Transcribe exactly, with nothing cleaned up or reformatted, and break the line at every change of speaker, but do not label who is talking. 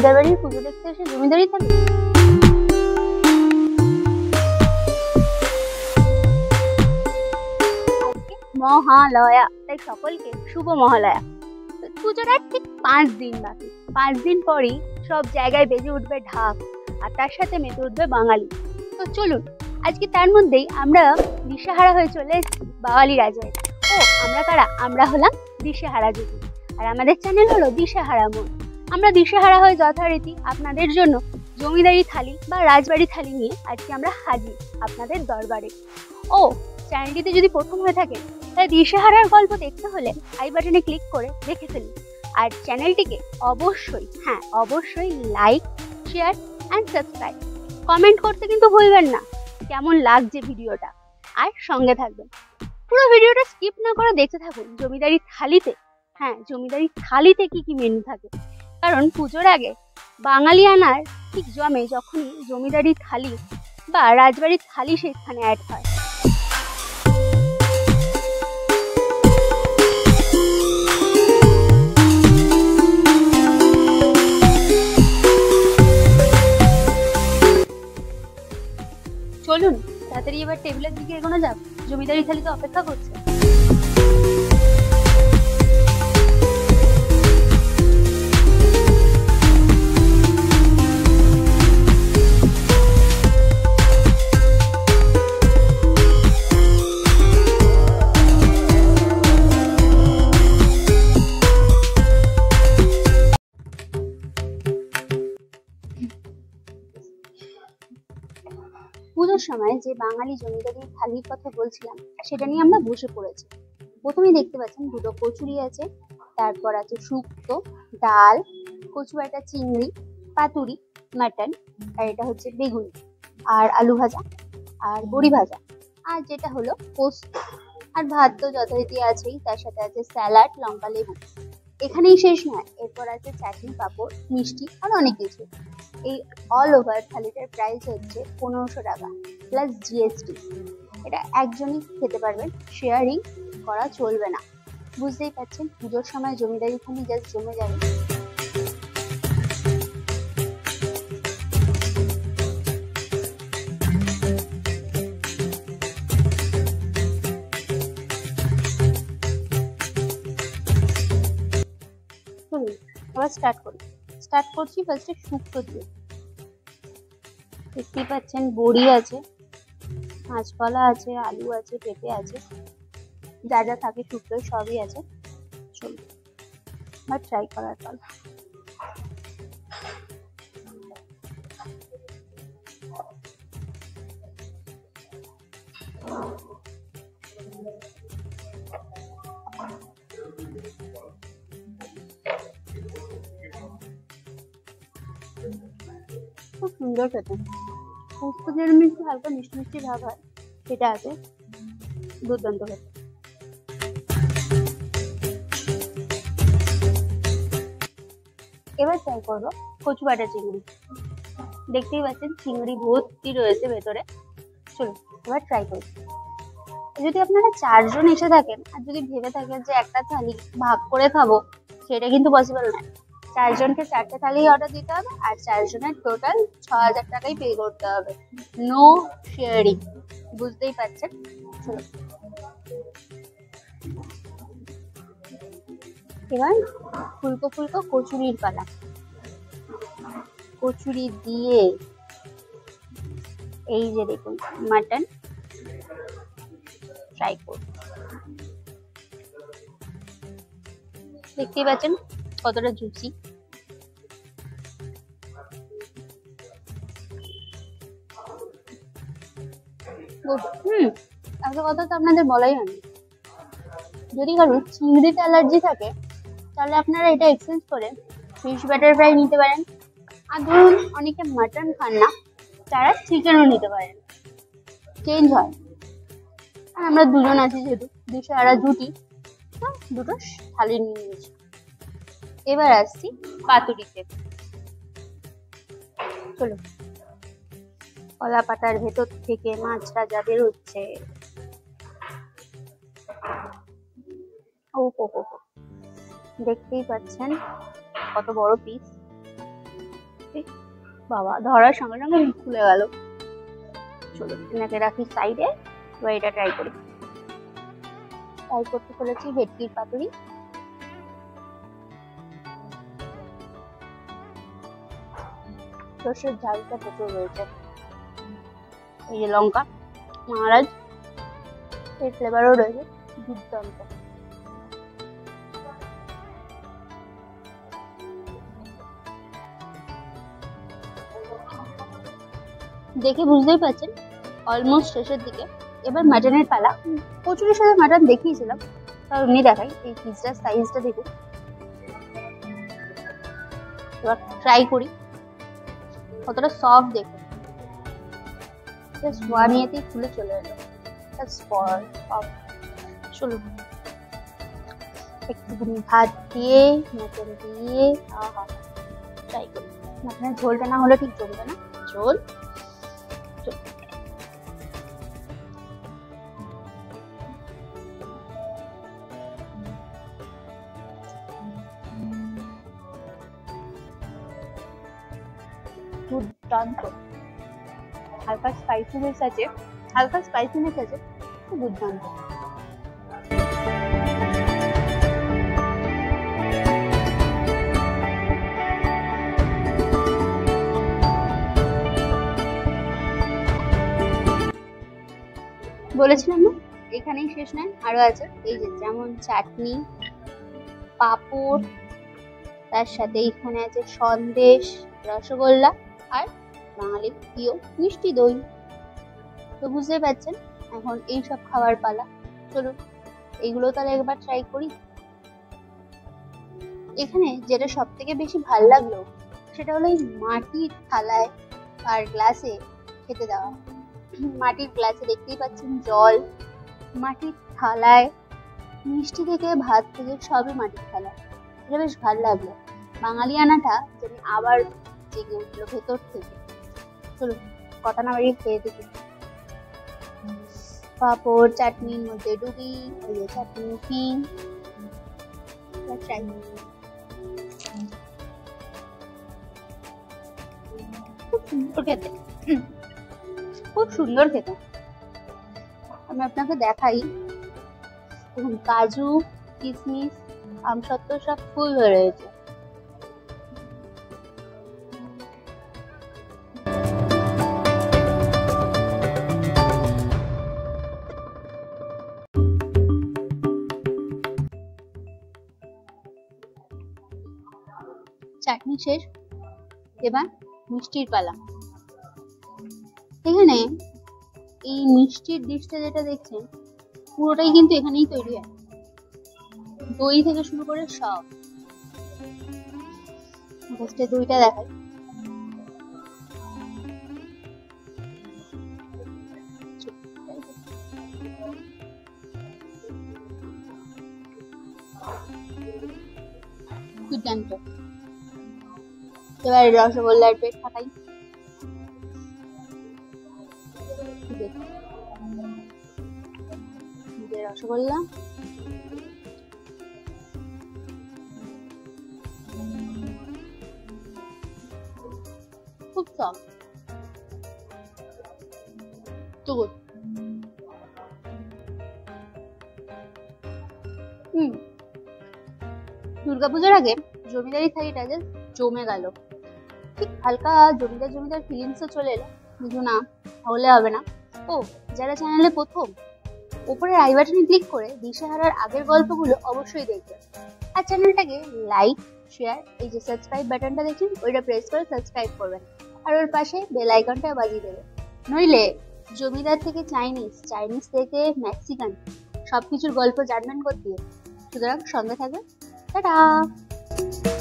জমিদার বাড়ির পুজো দেখতে এসে জমিদারি থাকবে। আজকে মহালয়া, তাই সকলকে শুভ মহালয়া। পুজোটা ঠিক পাঁচ দিন বাকি, পাঁচ দিন পরই সব জায়গায় বেজে উঠবে ঢাক, আর তার সাথে মেতে উঠবে বাঙালি। তো চলুন আজকে তার মধ্যেই আমরা দিশেহারা হয়ে চলে এসেছি বাঙালি রাজবাড়ি। ও আমরা কারা? আমরা হলাম দিশেহারা জুটি, আর আমাদের চ্যানেল হলো দিশেহারা মন। আমরা দিশেহারা হয়ে যথারীতি আপনাদের জন্য জমিদারি থালি বা রাজবাড়ি থালি নিয়ে আজকে আমরা হাজির আপনাদের দরবারে। ও চ্যানেলটিতে যদি প্রথম হয়ে থাকে তাই দিশেহারার গল্প দেখতে হলে আই বাটনে ক্লিক করে দেখে ফেলুন, আর চ্যানেলটিকে অবশ্যই হ্যাঁ অবশ্যই like, share and subscribe, comment করতে কিন্তু ভুলবেন না কেমন লাগছে ভিডিওটা, আর সঙ্গে থাকবেন। পুরো ভিডিওটা স্কিপ না করে দেখতে থাকুন জমিদারি থালিতে, হ্যাঁ জমিদারি থালিতে কি কি মেনু থাকে। কারণ পুজোর আগে বাঙালি আনার ঠিক জমে যখনই জমিদারি থালি বা রাজবাড়ির থালি সেখানে অ্যাড হয়। চলুন তাড়াতাড়ি এবার টেবিলের দিকে এগোনো যাক, জমিদারি থালি তো অপেক্ষা করছে। পুজোর সময় যে বাঙালি জমিদারির থালির কথা বলছিলাম সেটা নিয়ে আমরা বসে পড়েছি। প্রথমেই দেখতে পাচ্ছেন দুটো কচুরি আছে, তারপর আছে শুক্তো, ডাল, কচু একটা চিংড়ি, পাতুরি, মাটন, আর এটা হচ্ছে বেগুনি, আর আলু ভাজা, আর বড়ি ভাজা, আর যেটা হলো পোস্ত, আর ভাত তো যথারীতি আছেই, তার সাথে আছে স্যালাড, লঙ্কা, লেবু। এখানেই শেষ নয়, এরপর আছে চাটনি, পাঁপড়, মিষ্টি আর অনেক কিছু। এই অল ওভার থালিটার প্রাইস হচ্ছে পনেরোশো টাকা প্লাস জিএসটি। এটা একজনই খেতে পারবেন, শেয়ারিং করা চলবে না। বুঝতেই পারছেন পুজোর সময় জমিদারি থালি জাস্ট জমে যাবে। এবার স্টার্ট করি স্টার্ট করছি ফার্স্টে শুক্তো দিয়ে। দেখতেই পাচ্ছেন বড়ি আছে, কাঁচকলা আছে, আলু আছে, পেঁপে আছে, যা যা থাকে শুক্তো সবই আছে। চলুন এবার ট্রাই করার পর খুব সুন্দর খেতে। পোস্ত যেরকম একটু হালকা মিষ্টি মিষ্টি ভাব হয় সেটা আছে, দুর্দান্ত খেতে। এবার ট্রাই করবো কচু বাটা চিংড়ি। দেখতেই পাচ্ছেন চিংড়ি ভর্তি রয়েছে ভেতরে। চলুন এবার ট্রাই করি। যদি আপনারা চারজন এসে থাকেন আর যদি ভেবে থাকেন যে একটা থালি ভাগ করে খাবো, সেটা কিন্তু পসিবল নয়। চারজনকে চারটে থালি অর্ডার দিতে হবে, আর চারজনের টোটাল ছ হাজার টাকাই পে করতে হবে। নো শেয়ারিং, বুঝতেই পারছেন। চলো এবার ফুলকো ফুলকো কচুরির পালা। কচুরি দিয়ে এই যে দেখুন মাটন ট্রাই করব। দেখতেই পাচ্ছেন কতটা জুসি। হুম একটা কথা তো আপনাদের বলাই হয়নি, যদি কারোর চিংড়িতে অ্যালার্জি থাকে তাহলে আপনারা এটা এক্সচেঞ্জ করে ফিশ বাটার ফ্রাই নিতে পারেন। আর ধরুন অনেকে মাটন খান না, তারা চিকেনও নিতে পারেন, চেঞ্জ হয়। আর আমরা দুজন আছি যেহেতু দিশেহারা জুটি, দুটো থালি নিয়ে নিয়েছি। এবার আসছি পাতুরিতে। চলো কলা পাতার ভেতর থেকে মাছটা যা বেরোচ্ছে, ও হো হো, দেখতেই পাচ্ছেন কত বড় পিস। বাবা, ধরার সঙ্গে সঙ্গে মুখ খুলে গেল। চলো এনাকে রাখি সাইডে, এবার এটা ট্রাই করি। ট্রাই করতে চলেছি ভেটকির পাতুরি। সর্ষের ঝালটা প্রচুর রয়েছে। এই যে লঙ্কা মহারাজ, এর ফ্লেভারও রয়েছে, দুর্দান্ত। দেখে বুঝতেই পারছেন অলমোস্ট শেষের দিকে। এবার মাটনের পালা। কচুরির সাথে মাটন দেখিয়েছিলাম, তাও এমনি দেখাই। এই পিসটার সাইজটা দেখুন। এবার ট্রাই করি কতটা সফট দেখুন। জাস্ট ওয়ান ইয়েতেই খুলে চলে এলো। চলুন একটুখানি ভাত দিয়ে মাটন দিয়ে আহা ট্রাই করি। মাটনের ঝোলটা না হলে ঠিক জমবে না। ঝোল দুর্দান্ত। হালকা স্পাইসিনেস আছে, হালকা স্পাইসিনেস আছে, খুব দুর্দান্ত। বলেছিলাম না এখানেই শেষ নয়, আরো আছে। এই যে যেমন চাটনি, পাঁপড়, তার সাথে এখানে আছে সন্দেশ, রসগোল্লা আর বাঙালির প্রিয় মিষ্টি দই। তো বুঝতে পারছেন এখন এই সব খাবার পালা। চলুন এইগুলো তাহলে একবার ট্রাই করি। এখানে যেটা সব থেকে বেশি ভাল লাগলো সেটা হলো এই মাটির থালায় আর গ্লাসে খেতে দেওয়া। মাটির গ্লাসে দেখতেই পাচ্ছেন জল, মাটির থালায় মিষ্টি থেকে ভাত থেকে সবই মাটির থালা। এটা বেশ ভাল লাগলো। বাঙালিয়ানাটা যেন আবার জেগে উঠলো ভেতর থেকে। চলুন কথা না বাড়িয়ে খেয়ে দেখি। পাঁপড় চাটনির মধ্যে ডুবি, এই যে চাটনি কি ট্রাই খুব সুন্দর খেতে, খুব সুন্দর খেতে। আমি আপনাকে দেখাই। দেখুন কাজু, কিশমিশ, আমসত্ত্ব সব ফুল হয়ে রয়েছে। চাটনি শেষ, এবার মিষ্টির পালা। এখানে এই মিষ্টির ডিশটা যেটা দেখছেন পুরোটাই কিন্তু এখানেই তৈরি হয়, দই থেকে শুরু করে সব। ফার্স্টে দইটা দেখাই। দুর্দান্ত। এবার রসগোল্লার পেট ফাটাই। রসগোল্লা খুব সফট, তো গুড। হুম দুর্গাপূজার আগে জমিদারি থালিটা যে জমে গেল। ঠিক হালকা জমিদার জমিদার ফিলিংসও চলে এলো, কিন্তু না হলে হবে না। ও যারা চ্যানেলে প্রথম, উপরের আই বাটনে ক্লিক করে দিশেহারার আগের গল্পগুলো অবশ্যই দেখবেন। আর চ্যানেলটাকে লাইক শেয়ার, এই যে সাবস্ক্রাইব বাটনটা দেখছেন ওইটা প্রেস করে সাবস্ক্রাইব করবেন, আর ওর পাশে বেল আইকনটা বাজিয়ে দেবেন। নইলে জমিদার থেকে চাইনিজ, চাইনিজ থেকে মেক্সিকান সবকিছুর গল্প জানবেন করতে। সুতরাং সঙ্গে থাকবেন। টাটা।